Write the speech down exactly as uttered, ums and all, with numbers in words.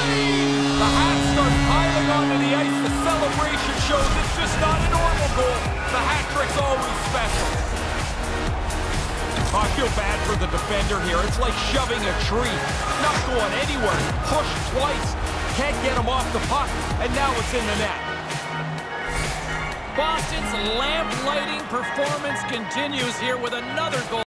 The hat starts piling onto the ice. The celebration shows it's just not a normal goal. The hat trick's always special. I feel bad for the defender here. It's like shoving a tree. Not going anywhere. Pushed twice. Can't get him off the puck. And now it's in the net. Boston's lamp-lighting performance continues here with another goal.